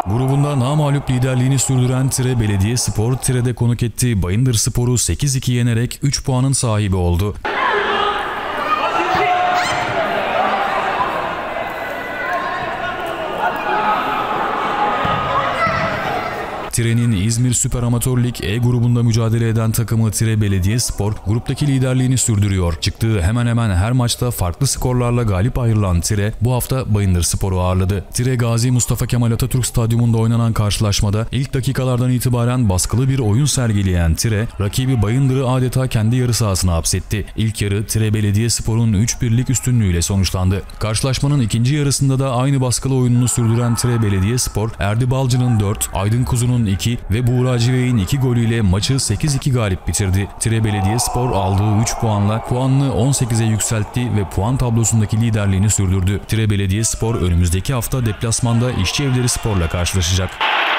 Grubunda namağlup liderliğini sürdüren Tire Belediyespor, Tire'de konuk ettiği Bayındırspor'u 8-2 yenerek 3 puanın sahibi oldu. Tire'nin İzmir Süper Amatör Lig E grubunda mücadele eden takımı Tire Belediyespor, gruptaki liderliğini sürdürüyor. Çıktığı hemen hemen her maçta farklı skorlarla galip ayrılan Tire, bu hafta Bayındırspor'u ağırladı. Tire, Gazi Mustafa Kemal Atatürk Stadyumunda oynanan karşılaşmada ilk dakikalardan itibaren baskılı bir oyun sergileyen Tire, rakibi Bayındır'ı adeta kendi yarı sahasına hapsetti. İlk yarı Tire Belediyespor'un 3-1'lik üstünlüğüyle sonuçlandı. Karşılaşmanın ikinci yarısında da aynı baskılı oyununu sürdüren Tire Belediyespor, Erdi Balcı'nın 4, Aydın Kuzu'nun 2 ve Buğra Civey'in 2 golüyle maçı 8-2 galip bitirdi. Tire Belediyespor aldığı 3 puanla puanını 18'e yükseltti ve puan tablosundaki liderliğini sürdürdü. Tire Belediyespor önümüzdeki hafta deplasmanda İşçi Evleri Spor'la karşılaşacak.